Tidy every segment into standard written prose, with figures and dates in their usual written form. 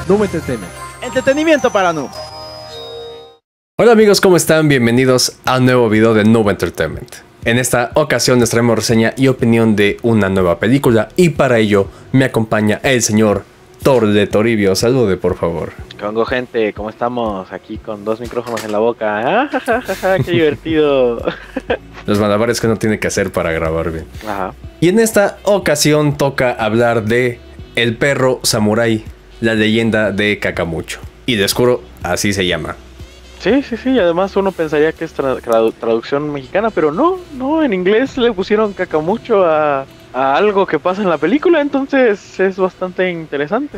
Noob Entertainment. Entretenimiento para noob. Hola amigos, ¿cómo están? Bienvenidos a un nuevo video de Noob Entertainment. En esta ocasión les traemos reseña y opinión de una nueva película y para ello me acompaña el señor Thor de Toribio. Salude, por favor. Congo, gente, ¿cómo estamos? Aquí con dos micrófonos en la boca. ¡Ah, ja, ja, ja, qué divertido! Los malabares que uno tiene que hacer para grabar bien. Ajá. Y en esta ocasión toca hablar de El perro samurái, la leyenda de Kakamucho. Y descubro, así se llama. Sí, además uno pensaría que es traducción mexicana, pero no, en inglés le pusieron Kakamucho a algo que pasa en la película, entonces es bastante interesante.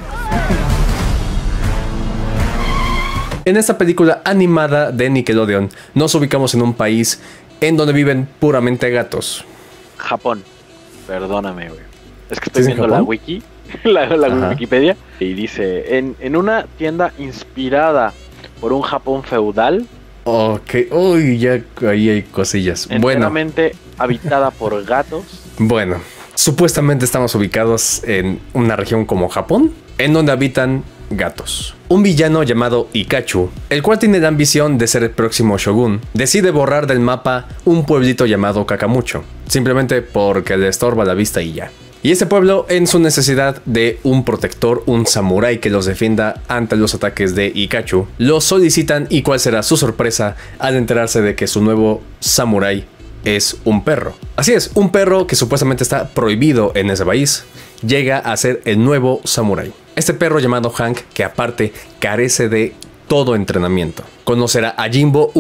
En esta película animada de Nickelodeon, nos ubicamos en un país en donde viven puramente gatos. Japón, perdóname, güey. Es que estoy viendo Japón? la wiki, la Wikipedia, y dice, en una tienda inspirada por un Japón feudal. Ok, uy, ya ahí hay cosillas. Enteramente habitada por gatos. Bueno, supuestamente estamos ubicados en una región como Japón, en donde habitan gatos. Un villano llamado Ikachu, el cual tiene la ambición de ser el próximo shogun, decide borrar del mapa un pueblito llamado Kakamucho, simplemente porque le estorba la vista y ya. Y ese pueblo, en su necesidad de un protector, un samurái que los defienda ante los ataques de Ikachu, los solicitan y cuál será su sorpresa al enterarse de que su nuevo samurái es un perro. Así es, un perro que supuestamente está prohibido en ese país, llega a ser el nuevo samurái. Este perro llamado Hank, que aparte carece de todo entrenamiento. Conocerá a Jimbo,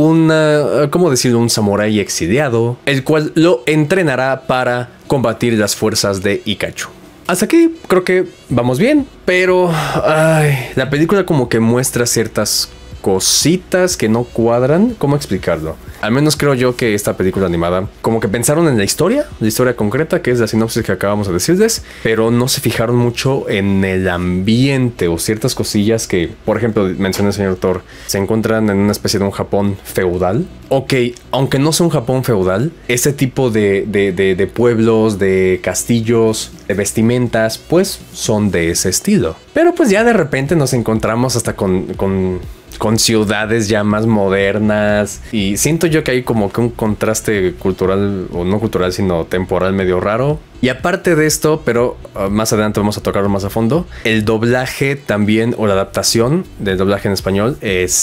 un samurái exiliado, el cual lo entrenará para combatir las fuerzas de Ikachu. Hasta aquí creo que vamos bien, pero la película como que muestra ciertas cositas que no cuadran. ¿Cómo explicarlo? Al menos creo yo que esta película animada como que pensaron en la historia concreta, que es la sinopsis que acabamos de decirles, pero no se fijaron mucho en el ambiente o ciertas cosillas que, por ejemplo, menciona el señor Thor, se encuentran en una especie de un Japón feudal. Ok, aunque no sea un Japón feudal, ese tipo de pueblos, de castillos, de vestimentas, pues son de ese estilo. Pero pues ya de repente nos encontramos hasta con ciudades ya más modernas y siento yo que hay como que un contraste cultural, o no cultural sino temporal, medio raro. Y aparte de esto, pero más adelante vamos a tocarlo más a fondo, el doblaje también, o la adaptación del doblaje en español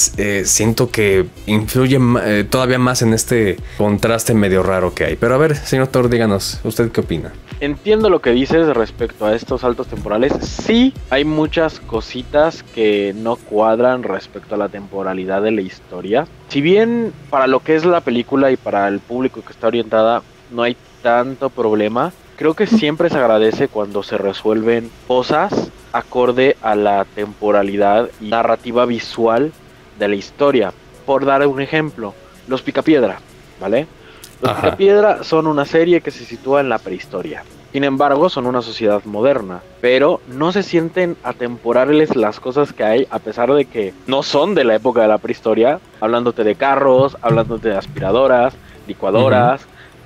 siento que influye todavía más en este contraste medio raro que hay. Pero a ver, señor Thor, díganos, ¿usted qué opina? Entiendo lo que dices respecto a estos saltos temporales. Sí, hay muchas cositas que no cuadran respecto a la temporalidad de la historia. Si bien para lo que es la película y para el público que está orientada no hay tanto problema, creo que siempre se agradece cuando se resuelven cosas acorde a la temporalidad y narrativa visual de la historia. Por dar un ejemplo, Los Picapiedra, ¿vale? Los Picapiedra son una serie que se sitúa en la prehistoria. Sin embargo, son una sociedad moderna, pero no se sienten atemporales las cosas que hay, a pesar de que no son de la época de la prehistoria, hablándote de carros, hablándote de aspiradoras, licuadoras,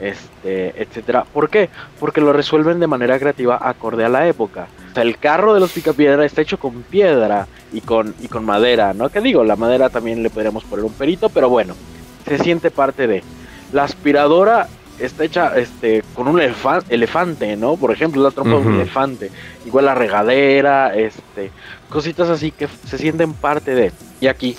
etcétera. ¿Por qué? Porque lo resuelven de manera creativa acorde a la época. O sea, el carro de los Picapiedra está hecho con piedra y con madera, ¿no? Que digo, la madera también le podríamos poner un perito, pero bueno, se siente parte de. La aspiradora está hecha con un elefante, ¿no? Por ejemplo, la trompa de un elefante. Igual la regadera, cositas así que se sienten parte de. Y aquí,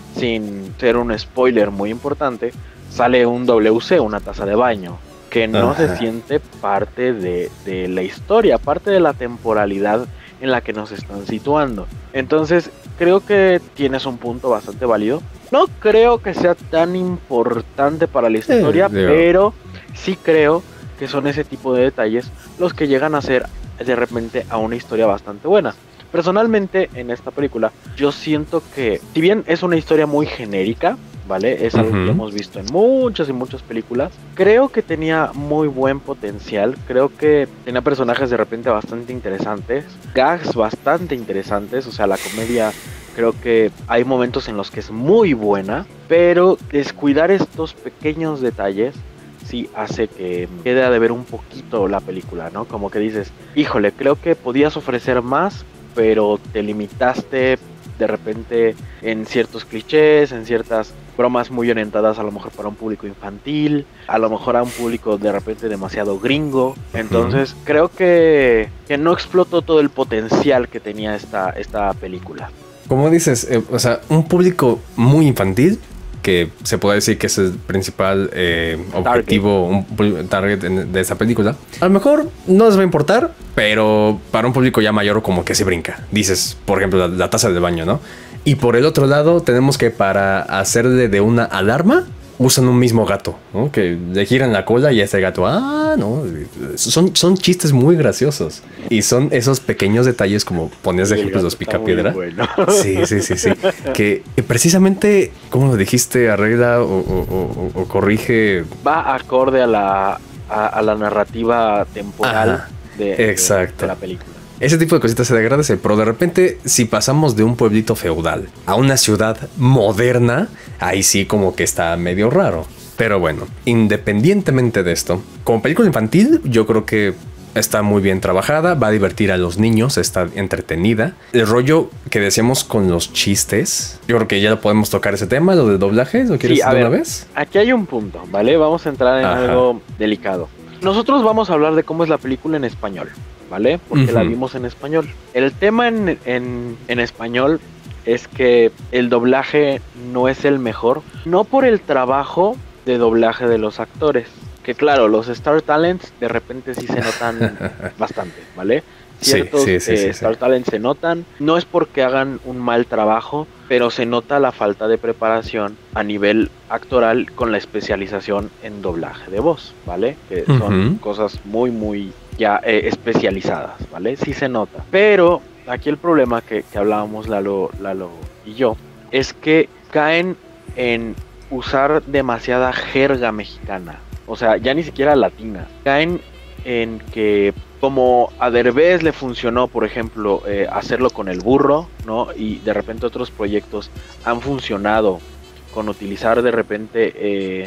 sin ser un spoiler muy importante, sale un WC, una taza de baño, que no se siente parte de la historia, parte de la temporalidad en la que nos están situando. Entonces, creo que tienes un punto bastante válido. No creo que sea tan importante para la historia, pero sí creo que son ese tipo de detalles los que llegan a ser de repente a una historia bastante buena. Personalmente, en esta película, yo siento que, si bien es una historia muy genérica, ¿vale? Es algo que hemos visto en muchas y muchas películas. Creo que tenía muy buen potencial. Creo que tenía personajes de repente bastante interesantes, gags bastante interesantes. O sea, la comedia creo que hay momentos en los que es muy buena, pero descuidar estos pequeños detalles sí hace que quede a deber un poquito la película, ¿no? Como que dices, híjole, creo que podías ofrecer más, pero te limitaste de repente en ciertos clichés, en ciertas bromas muy orientadas a lo mejor para un público infantil, a lo mejor a un público de repente demasiado gringo. Entonces creo que no explotó todo el potencial que tenía esta película. Como dices, o sea, un público muy infantil, que se puede decir que es el principal objetivo, un target de esta película. A lo mejor no les va a importar, pero para un público ya mayor como que se brinca. Dices, por ejemplo, la taza del baño, ¿no? Y por el otro lado tenemos que para hacerle de una alarma, usan un mismo gato, ¿no? Que le giran la cola y ese gato, no, son chistes muy graciosos. Y son esos pequeños detalles como ponías de ejemplo los picapiedra. Bueno. Sí. Que precisamente, como lo dijiste, arregla o corrige. Va acorde a la narrativa temporal de la película. Ese tipo de cositas se agradece, pero de repente si pasamos de un pueblito feudal a una ciudad moderna, ahí sí como que está medio raro. Pero bueno, independientemente de esto, como película infantil yo creo que está muy bien trabajada, va a divertir a los niños, está entretenida. El rollo que decíamos con los chistes, yo creo que ya lo podemos tocar ese tema, lo del doblaje, ¿lo quieres decir una vez? Aquí hay un punto, ¿vale? Vamos a entrar en algo delicado. Nosotros vamos a hablar de cómo es la película en español, ¿vale? Porque la vimos en español. El tema en español es que el doblaje no es el mejor, no por el trabajo de doblaje de los actores, que claro, los Star Talents de repente sí se notan bastante, ¿vale? Ciertos Star Talents se notan, no es porque hagan un mal trabajo, pero se nota la falta de preparación a nivel actoral con la especialización en doblaje de voz, ¿vale? Que son cosas muy ya especializadas, ¿vale? Sí se nota. Pero aquí el problema que hablábamos Lalo y yo es que caen en usar demasiada jerga mexicana, o sea, ya ni siquiera latina. Caen en que como a Derbez le funcionó, por ejemplo, hacerlo con el burro, ¿no? Y de repente otros proyectos han funcionado con utilizar de repente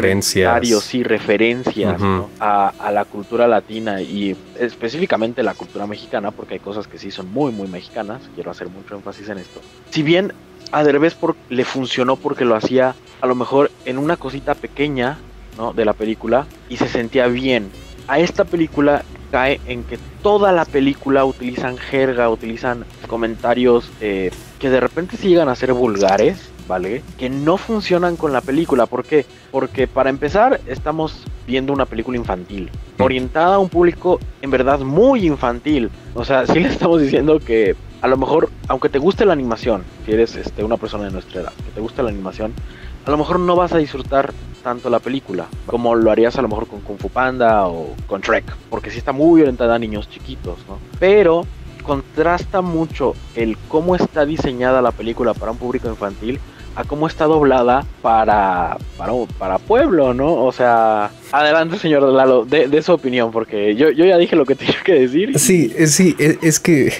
referencias ¿no? a la cultura latina y específicamente la cultura mexicana, porque hay cosas que sí son muy mexicanas, quiero hacer mucho énfasis en esto. Si bien a Derbez le funcionó porque lo hacía a lo mejor en una cosita pequeña, ¿no? De la película y se sentía bien, a esta película cae en que toda la película utilizan jerga, utilizan comentarios que de repente sí llegan a ser vulgares, ¿vale? Que no funcionan con la película. ¿Por qué? Porque para empezar estamos viendo una película infantil, orientada a un público en verdad muy infantil. O sea, sí le estamos diciendo que a lo mejor, aunque te guste la animación, si eres una persona de nuestra edad, que te guste la animación, a lo mejor no vas a disfrutar tanto la película como lo harías a lo mejor con Kung Fu Panda o con Shrek, porque sí está muy orientada a niños chiquitos, ¿no? Pero contrasta mucho el cómo está diseñada la película para un público infantil a cómo está doblada para pueblo, ¿no? O sea, adelante señor Lalo, de su opinión, porque yo ya dije lo que tenía que decir. Sí, es que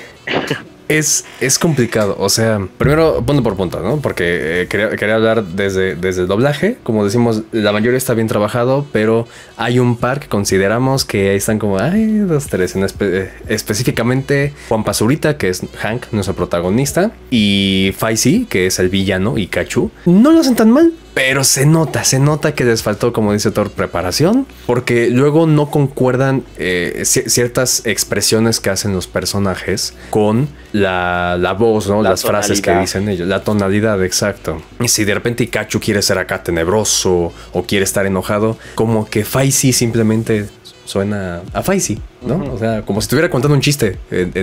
es complicado, o sea, primero punto por punto, ¿no? Porque quería hablar desde el doblaje, como decimos, la mayoría está bien trabajado, pero hay un par que consideramos que ahí están como, dos, tres, específicamente Juan Pazurita, que es Hank, nuestro protagonista, y Faisy, que es el villano, y Cachu, no lo hacen tan mal. Pero se nota que les faltó, como dice Thor, preparación, porque luego no concuerdan ciertas expresiones que hacen los personajes con la voz, ¿no? Las frases que dicen ellos, la tonalidad, exacto. Y si de repente Pikachu quiere ser acá tenebroso o quiere estar enojado, como que Faisy simplemente suena a Faisy, ¿no? O sea, como si estuviera contando un chiste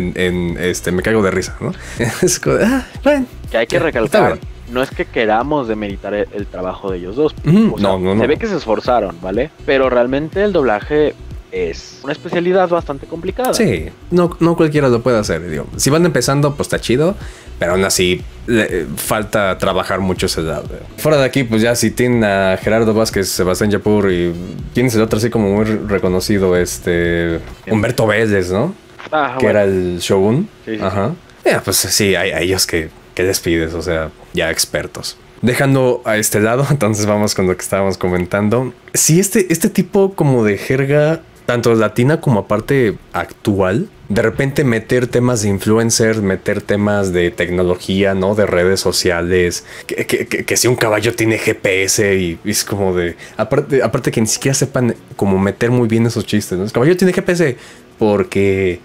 me caigo de risa, ¿no? Es como, bueno. Que hay que recalcar. No es que queramos demeritar el trabajo de ellos dos. O sea, no. Se ve que se esforzaron, ¿vale? Pero realmente el doblaje es una especialidad bastante complicada. Sí, no cualquiera lo puede hacer, digo. Si van empezando, pues está chido, pero aún así falta trabajar mucho ese lado. Fuera de aquí, pues ya si tienen a Gerardo Vázquez, Sebastián Yapur y ¿quién es el otro así como muy reconocido? Humberto Vélez, ¿no? Que era el Shogun. Sí. Ajá. Pues sí, hay ellos que despides, o sea, ya expertos. Dejando a este lado, entonces vamos con lo que estábamos comentando. Si este tipo como de jerga, tanto latina como aparte actual, de repente meter temas de influencers, meter temas de tecnología, ¿no? De redes sociales, que si un caballo tiene GPS y es como de... Aparte que ni siquiera sepan como meter muy bien esos chistes, ¿no? El caballo tiene GPS porque...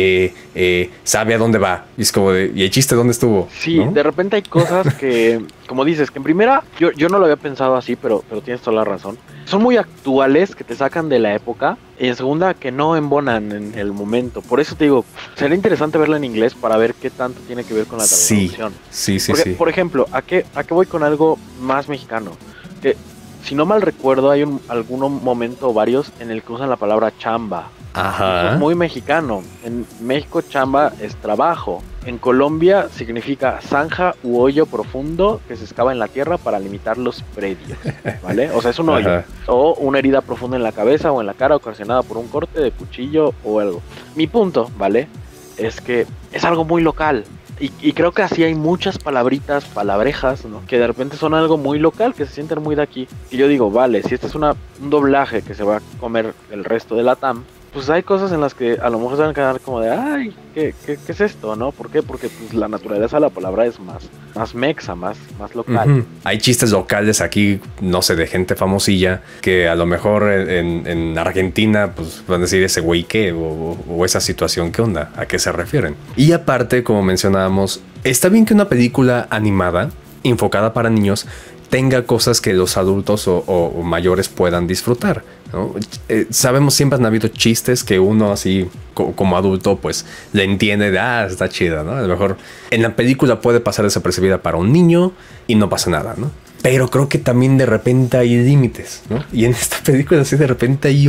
sabe a dónde va. Y es como de, ¿y el chiste dónde estuvo? Sí, ¿no? de repente hay cosas que, como dices, que en primera, yo no lo había pensado así, pero tienes toda la razón. Son muy actuales, que te sacan de la época. Y en segunda, que no embonan en el momento. Por eso te digo, sería interesante verla en inglés para ver qué tanto tiene que ver con la traducción. Sí. Porque, por ejemplo, ¿a qué voy con algo más mexicano? Que, si no mal recuerdo, hay algún momento o varios en el que usan la palabra chamba. Ajá. Eso es muy mexicano. En México chamba es trabajo. En Colombia significa zanja u hoyo profundo que se excava en la tierra para limitar los predios, ¿vale? O sea, es un hoyo. Ajá. O una herida profunda en la cabeza o en la cara ocasionada por un corte de cuchillo o algo. Mi punto, ¿vale? Es que es algo muy local. Y creo que así hay muchas palabritas, palabrejas, ¿no? Que de repente son algo muy local, que se sienten muy de aquí. Y yo digo, vale, si este es un doblaje que se va a comer el resto de la TAM, pues hay cosas en las que a lo mejor se van a quedar como de, ay, ¿qué es esto, no? ¿Por qué? Porque pues la naturaleza de la palabra es más mexa, más local. Uh-huh. Hay chistes locales aquí, no sé, de gente famosilla, que a lo mejor en Argentina, pues van a decir ese güey qué, o esa situación, ¿qué onda? ¿A qué se refieren? Y aparte, como mencionábamos, está bien que una película animada, enfocada para niños, tenga cosas que los adultos o mayores puedan disfrutar, ¿no? Sabemos, siempre han habido chistes que uno así como adulto pues le entiende de, está chida, ¿no? A lo mejor en la película puede pasar desapercibida para un niño y no pasa nada, ¿no? Pero creo que también de repente hay límites, ¿no? Y en esta película sí de repente hay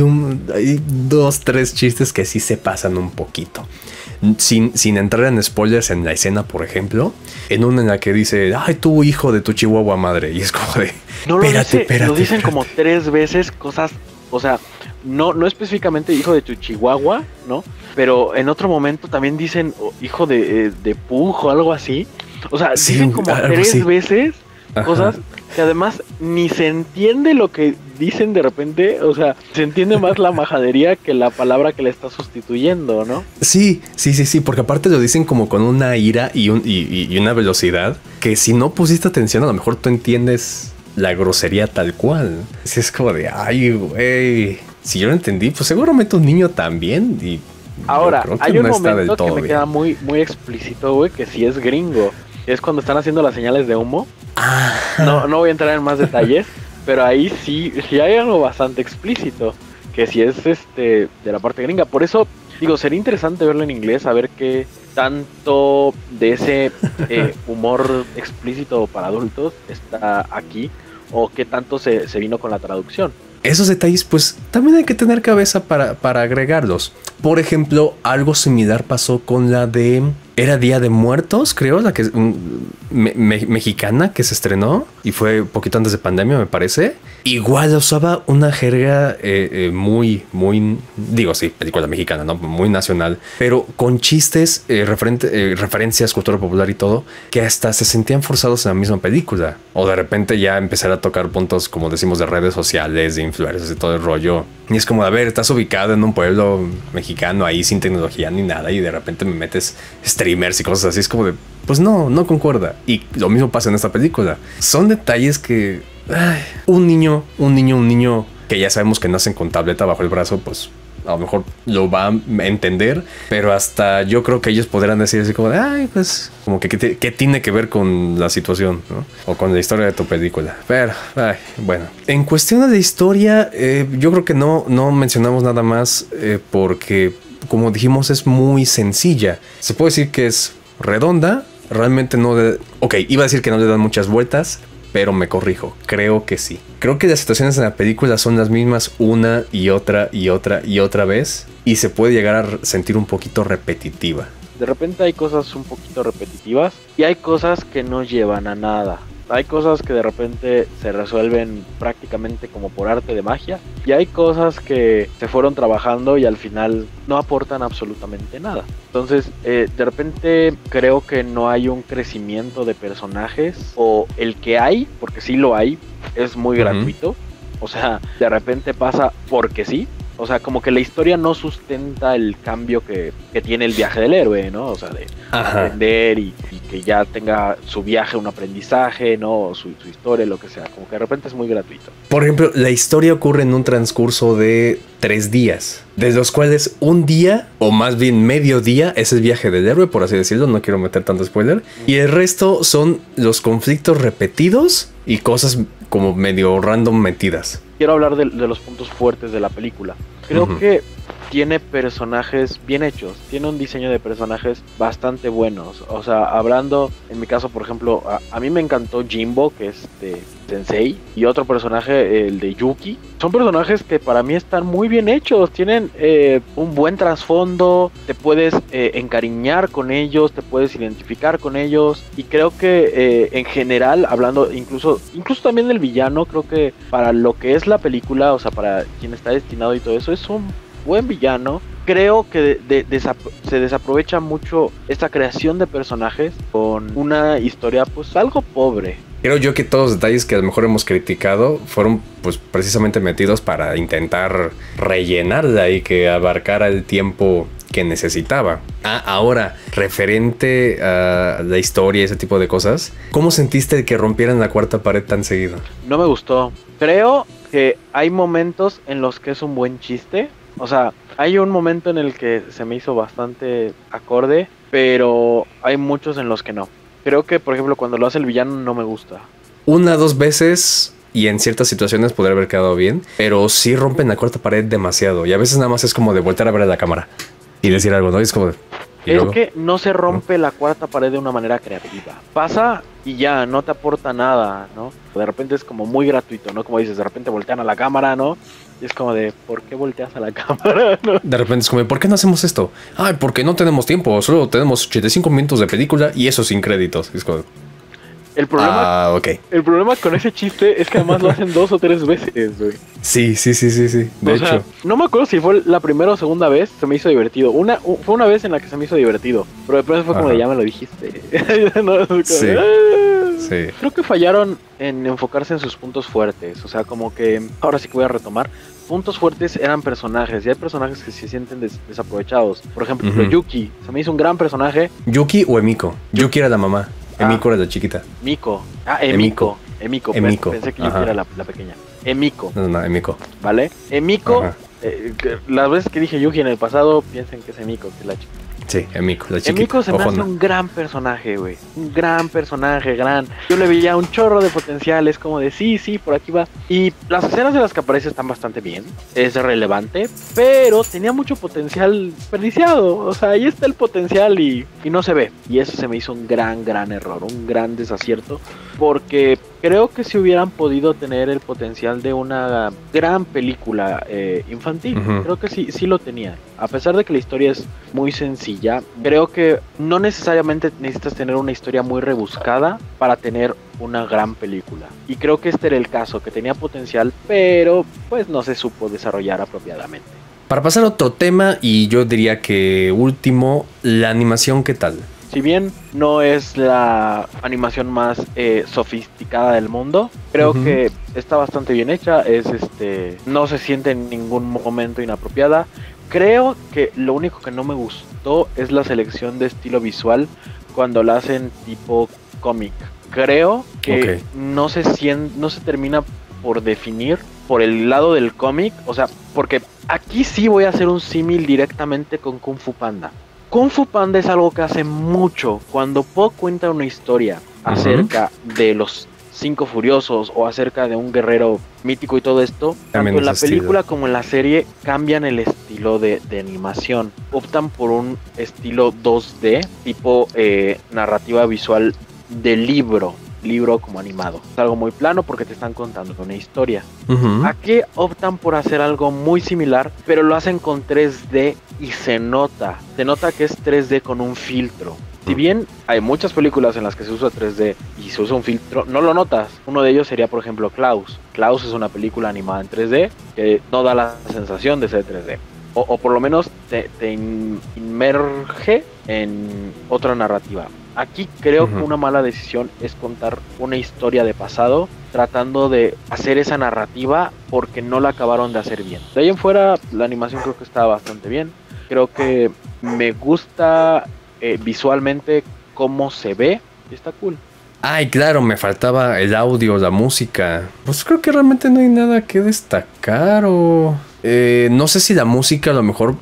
2, 3 chistes que sí se pasan un poquito. Sin entrar en spoilers en la escena, por ejemplo, en una en la que dice, ay, tú hijo de tu chihuahua madre. Y es como de, no lo dicen como 3 veces cosas, o sea, no específicamente hijo de tu chihuahua, ¿no? Pero en otro momento también dicen hijo de pujo, algo así. O sea, sí, dicen como 3 veces cosas que además ni se entiende lo que dicen de repente. O sea, se entiende más la majadería que la palabra que le está sustituyendo, ¿no? Sí, porque aparte lo dicen como con una ira y una velocidad que si no pusiste atención a lo mejor tú entiendes la grosería tal cual. Si es como de, ay, güey, si yo lo entendí, pues seguramente un niño también. Y ahora, hay un momento que me queda muy explícito, güey, que si es gringo. Es cuando están haciendo las señales de humo. No voy a entrar en más detalles, pero ahí sí hay algo bastante explícito, que si es de la parte gringa. Por eso digo, sería interesante verlo en inglés, a ver qué tanto de ese humor explícito para adultos está aquí, o qué tanto se vino con la traducción. Esos detalles pues también hay que tener cabeza para agregarlos. Por ejemplo, algo similar pasó con la de... Era Día de Muertos, creo, la que mexicana que se estrenó y fue un poquito antes de pandemia, me parece. Igual usaba una jerga muy, digo, sí, película mexicana, ¿no? Muy nacional, pero con chistes, referencias, cultura popular y todo, que hasta se sentían forzados en la misma película. O de repente ya empezar a tocar puntos, como decimos, de redes sociales, de influencers y todo el rollo. Y es como, a ver, estás ubicado en un pueblo mexicano ahí sin tecnología ni nada y de repente me metes streamers y cosas así. Es como de, pues no concuerda. Y lo mismo pasa en esta película. Son detalles que un niño que ya sabemos que nacen con tableta bajo el brazo, pues a lo mejor lo va a entender, pero hasta yo creo que ellos podrán decir así como de, ay, pues como que qué tiene que ver con la situación, ¿no? O con la historia de tu película. Pero, bueno, en cuestión de historia, yo creo que no mencionamos nada más porque, como dijimos, es muy sencilla. Se puede decir que es redonda, realmente no... iba a decir que no le dan muchas vueltas, pero me corrijo, creo que sí. Creo que las situaciones en la película son las mismas una y otra vez, y se puede llegar a sentir un poquito repetitiva. De repente hay cosas un poquito repetitivas y hay cosas que no llevan a nada. Hay cosas que de repente se resuelven prácticamente como por arte de magia, y hay cosas que se fueron trabajando y al final no aportan absolutamente nada. Entonces, de repente creo que no hay un crecimiento de personajes, o el que hay, porque sí lo hay, es muy gratuito. O sea, de repente pasa porque sí. O sea, como que la historia no sustenta el cambio que tiene el viaje del héroe, ¿no? O sea, de aprender y que ya tenga su viaje, un aprendizaje, ¿no? Su historia, lo que sea. Como que de repente es muy gratuito. Por ejemplo, la historia ocurre en un transcurso de 3 días, de los cuales un día, o más bien medio día, es el viaje del héroe, por así decirlo, no quiero meter tanto spoiler, y el resto son los conflictos repetidos y cosas como medio random metidas. Quiero hablar de los puntos fuertes de la película. Creo que tiene personajes bien hechos, tiene un diseño de personajes bastante buenos. O sea, hablando, en mi caso, por ejemplo, a mí me encantó Jimbo, que es de Sensei, y otro personaje, el de Yuki. Son personajes que para mí están muy bien hechos, tienen un buen trasfondo, te puedes encariñar con ellos, te puedes identificar con ellos, y creo que en general, hablando incluso también del villano, creo que para lo que es la película, o sea, para quien está destinado y todo eso, es un buen villano. Creo que se desaprovecha mucho esta creación de personajes con una historia pues algo pobre. Creo yo que todos los detalles que a lo mejor hemos criticado fueron pues precisamente metidos para intentar rellenarla y que abarcara el tiempo que necesitaba. Ahora, referente a la historia y ese tipo de cosas, ¿cómo sentiste que rompieran la cuarta pared tan seguido? No me gustó. Creo que hay momentos en los que es un buen chiste. O sea, hay un momento en el que se me hizo bastante acorde, pero hay muchos en los que no. Creo que, por ejemplo, cuando lo hace el villano no me gusta. 1 o 2 veces y en ciertas situaciones podría haber quedado bien, pero sí rompen la cuarta pared demasiado y a veces nada más es como de voltear a ver a la cámara y decir algo, ¿no? Es como que no se rompe la cuarta pared de una manera creativa. Pasa y ya, no te aporta nada, ¿no? De repente es como muy gratuito, ¿no? Como dices, de repente voltean a la cámara, ¿no? Y es como de, ¿por qué volteas a la cámara? ¿No? De repente es como, ¿por qué no hacemos esto? Ay, porque no tenemos tiempo, solo tenemos 85 minutos de película y eso sin créditos. Es como... El problema con ese chiste es que además lo hacen 2 o 3 veces, güey. Sí. De hecho. No me acuerdo si fue la primera o segunda vez, se me hizo divertido. Fue una vez en la que se me hizo divertido, pero después fue como de, ya me lo dijiste. No, como, sí. Sí. Creo que fallaron en enfocarse en sus puntos fuertes. O sea, como que, ahora sí que voy a retomar. Puntos fuertes eran personajes, y hay personajes que se sienten desaprovechados. Por ejemplo, Yuki, se me hizo un gran personaje. ¿Yuki o Emiko? Yuki era la mamá. Emiko era la chiquita. Miko. Emiko. Pensé que Yuki era la pequeña. Emiko. No, Emiko. ¿Vale? Emiko, las veces que dije Yuki en el pasado, piensen que es Emiko, que es la chica. Sí, Emiko, la chiquita. Emiko se me hace un gran personaje, güey. Un gran personaje, Yo le veía un chorro de potencial, es como de sí, por aquí va. Y las escenas de las que aparece están bastante bien. Es relevante, pero tenía mucho potencial desperdiciado. O sea, ahí está el potencial y no se ve. Y eso se me hizo un gran error, un gran desacierto. Porque creo que si hubieran podido tener el potencial de una gran película infantil, creo que sí lo tenía. A pesar de que la historia es muy sencilla, creo que no necesariamente necesitas tener una historia muy rebuscada para tener una gran película. Y creo que este era el caso, que tenía potencial, pero pues no se supo desarrollar apropiadamente. Para pasar a otro tema, y yo diría que último, la animación, ¿qué tal? Si bien no es la animación más sofisticada del mundo, creo que está bastante bien hecha. No se siente en ningún momento inapropiada. Creo que lo único que no me gustó es la selección de estilo visual cuando la hacen tipo cómic. Creo que no se termina por definir por el lado del cómic. O sea, porque aquí sí voy a hacer un símil directamente con Kung Fu Panda. Kung Fu Panda es algo que hace mucho. Cuando Po cuenta una historia acerca de los 5 furiosos o acerca de un guerrero mítico y todo esto, tanto en la película como en la serie cambian el estilo de animación. Optan por un estilo 2D, tipo narrativa visual de libro como animado. Es algo muy plano porque te están contando una historia. Aquí optan por hacer algo muy similar, pero lo hacen con 3D y se nota que es 3D con un filtro. Si bien hay muchas películas en las que se usa 3D y se usa un filtro, no lo notas. Uno de ellos sería, por ejemplo, Klaus. Klaus es una película animada en 3D que no da la sensación de ser 3D. O por lo menos te inmerge en otra narrativa. Aquí creo que una mala decisión es contar una historia de pasado tratando de hacer esa narrativa porque no la acabaron de hacer bien. De ahí en fuera, la animación creo que está bastante bien. Creo que me gusta visualmente cómo se ve y está cool. Ay, claro, me faltaba el audio, la música. Pues creo que realmente no hay nada que destacar o... no sé si la música a lo mejor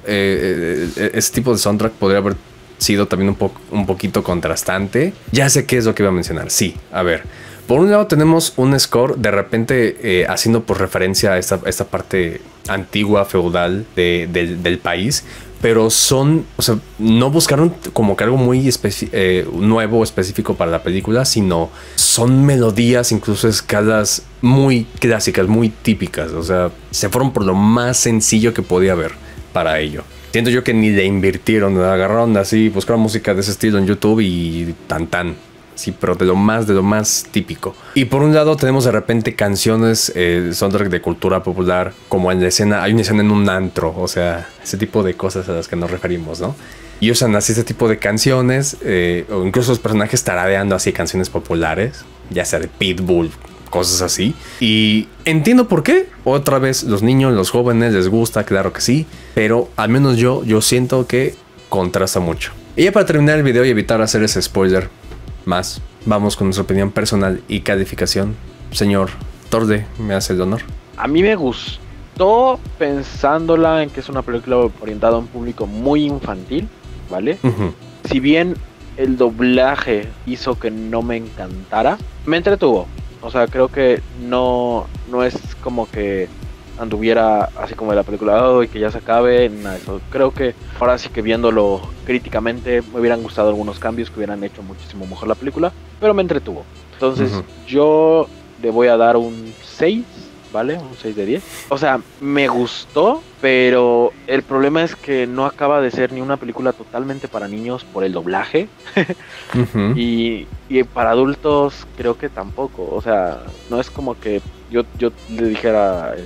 ese tipo de soundtrack podría haber sido también un poquito contrastante. Ya sé qué es lo que iba a mencionar. Sí, a ver. Por un lado tenemos un score de repente haciendo por referencia a esta parte antigua, feudal del país. Pero son, o sea, no buscaron como que algo muy nuevo o específico para la película, sino son melodías, incluso escalas muy clásicas, muy típicas. O sea, se fueron por lo más sencillo que podía haber para ello. Siento yo que ni le invirtieron, agarraron así, buscaron música de ese estilo en YouTube y tan. Sí, pero de lo más típico. Y por un lado tenemos de repente canciones, soundtrack de cultura popular, como en la escena, hay una escena en un antro, o sea, ese tipo de cosas a las que nos referimos, ¿no? Y usan así este tipo de canciones, o incluso los personajes tarareando así canciones populares, ya sea de Pitbull, cosas así. Y entiendo por qué. Otra vez, los niños, los jóvenes les gusta, claro que sí, pero al menos yo siento que contrasta mucho. Y ya para terminar el video y evitar hacer ese spoiler más, vamos con nuestra opinión personal y calificación. Señor Torde, ¿me hace el honor? A mí me gustó pensándola en que es una película orientada a un público muy infantil, ¿vale? Si bien el doblaje hizo que no me encantara, me entretuvo. O sea, creo que no es como que anduviera así como de la película y que ya se acabe, nada de eso. Creo que ahora sí que viéndolo críticamente me hubieran gustado algunos cambios que hubieran hecho muchísimo mejor la película, pero me entretuvo. Entonces yo le voy a dar un 6, ¿vale? Un 6 de 10. O sea, me gustó, pero el problema es que no acaba de ser ni una película totalmente para niños por el doblaje. y para adultos creo que tampoco. O sea, no es como que yo le dijera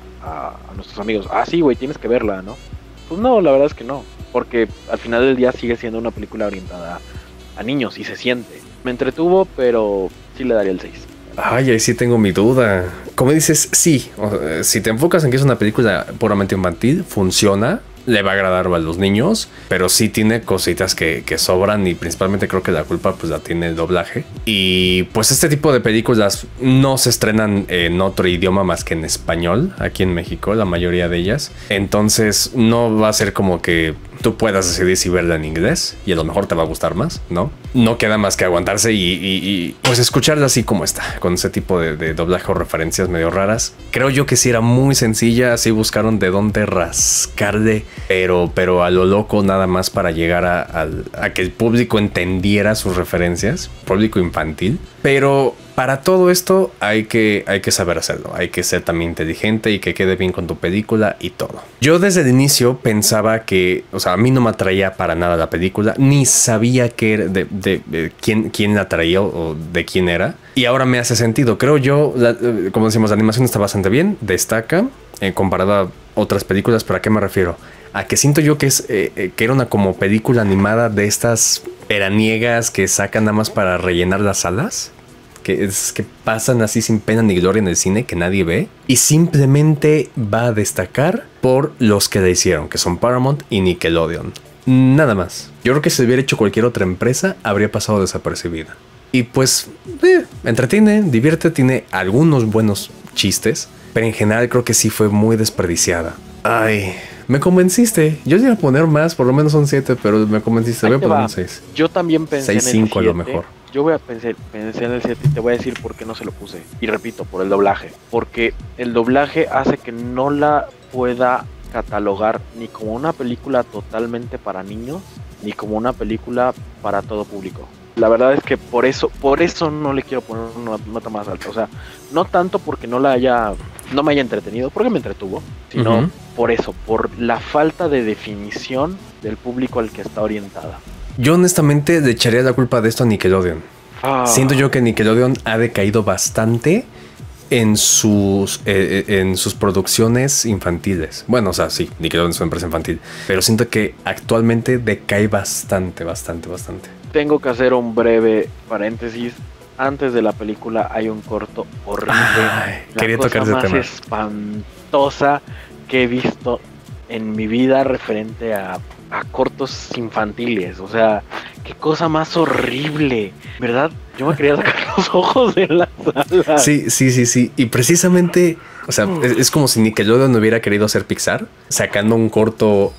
a nuestros amigos, sí, güey, tienes que verla, ¿no? Pues no, la verdad es que no. Porque al final del día sigue siendo una película orientada a niños y se siente. Me entretuvo, pero sí le daría el 6. Ay, ahí sí tengo mi duda. Como dices, sí, si te enfocas en que es una película puramente infantil, funciona, le va a agradar a los niños, pero sí tiene cositas que sobran y principalmente creo que la culpa pues la tiene el doblaje. Y pues este tipo de películas no se estrenan en otro idioma más que en español, aquí en México, la mayoría de ellas. Entonces no va a ser como que tú puedas decidir si verla en inglés y a lo mejor te va a gustar más, ¿no? No queda más que aguantarse y pues escucharla así como está, con ese tipo de doblaje o referencias medio raras. Creo yo que sí era muy sencilla, así buscaron de dónde rascarle, pero a lo loco nada más para llegar a que el público entendiera sus referencias, público infantil. Pero para todo esto hay que saber hacerlo, hay que ser también inteligente y que quede bien con tu película y todo. Yo desde el inicio pensaba que, o sea, a mí no me atraía para nada la película, ni sabía que era de quién la traía o de quién era. Y ahora me hace sentido, creo yo, como decimos, la animación está bastante bien, destaca, comparada a otras películas, ¿pero a qué me refiero? A que siento yo que era una como película animada de estas veraniegas que sacan nada más para rellenar las salas. Que pasan así sin pena ni gloria en el cine, que nadie ve. Y simplemente va a destacar por los que la hicieron, que son Paramount y Nickelodeon. Nada más. Yo creo que si hubiera hecho cualquier otra empresa, habría pasado desapercibida. Y pues, entretiene, divierte, tiene algunos buenos chistes. Pero en general creo que sí fue muy desperdiciada. Ay, me convenciste. Yo iba a poner más, por lo menos son 7, pero me convenciste. Voy a poner un 6. Yo también pensé 6, en el 5 a lo mejor. Yo voy a pensé en el 7 y te voy a decir por qué no se lo puse. Y repito, por el doblaje. Porque el doblaje hace que no la pueda catalogar ni como una película totalmente para niños, ni como una película para todo público. La verdad es que por eso no le quiero poner una nota más alta. O sea, no tanto porque no me haya entretenido, porque me entretuvo, sino por eso, por la falta de definición del público al que está orientada. Yo honestamente le echaría la culpa de esto a Nickelodeon. Siento yo que Nickelodeon ha decaído bastante en sus producciones infantiles. Bueno, o sea, sí, Nickelodeon es una empresa infantil, pero siento que actualmente decae bastante. Tengo que hacer un breve paréntesis. Antes de la película hay un corto horrible. Ay, quería tocar ese más tema. espantosa que he visto en mi vida referente a cortos infantiles. O sea, qué cosa más horrible, ¿verdad? Yo me quería sacar los ojos de la sala. Sí. Y precisamente, o sea, es como si Nickelodeon hubiera querido hacer Pixar, sacando un corto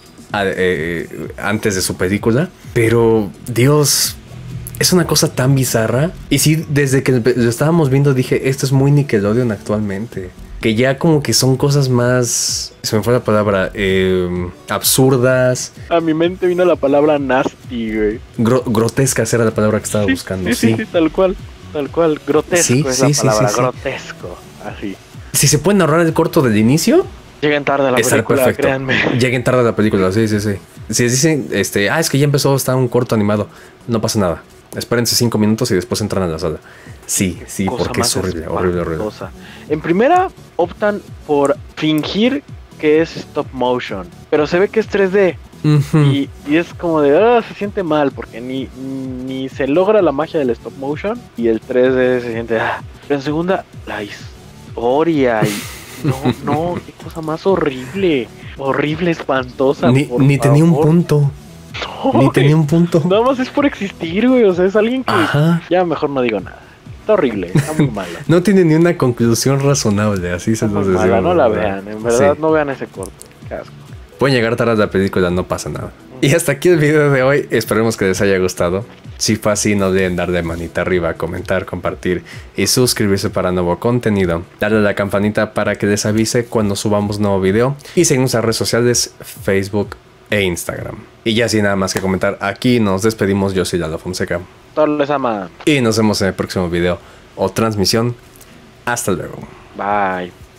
antes de su película. Pero, Dios, es una cosa tan bizarra. Y sí, desde que lo estábamos viendo dije, esto es muy Nickelodeon actualmente. Que ya como que son cosas más, se me fue la palabra, absurdas. A mi mente vino la palabra nasty, güey. Grotescas era la palabra que estaba buscando. Sí, tal cual. Grotesco Sí, es sí, la palabra, sí. grotesco. Así. Si se pueden ahorrar el corto del inicio, Lleguen tarde a la estará película, perfecto. créanme. Lleguen tarde a la película, sí. Si dicen, es que ya empezó, está un corto animado, no pasa nada. Espérense 5 minutos y después entran a la sala. Sí, Cosa porque es más horrible. espantosa. En primera, optan por fingir que es stop motion, pero se ve que es 3D. Ujú. Y es como de, se siente mal, porque ni se logra la magia del stop motion y el 3D se siente, Pero en segunda, la historia y no, qué cosa más horrible, espantosa. Ni tenía un punto. No, Ni tenía un punto. nada más es por existir, güey, o sea, es alguien que Ajá. ya mejor no digo nada. Está horrible, está muy mala. No tiene ni una conclusión razonable, así se Está los muy decía. mala, no la vean, en verdad no vean ese corto. Qué asco. Pueden llegar tarde a la película, no pasa nada. Y hasta aquí el video de hoy. Esperemos que les haya gustado. Si fue así, no olviden darle manita arriba, comentar, compartir y suscribirse para nuevo contenido. Darle a la campanita para que les avise cuando subamos nuevo video. Y seguirnos en redes sociales, Facebook e Instagram. Y ya sin nada más que comentar, aquí nos despedimos. Yo soy Lalo Fonseca. Todos les ama. Y nos vemos en el próximo video o transmisión. Hasta luego. Bye.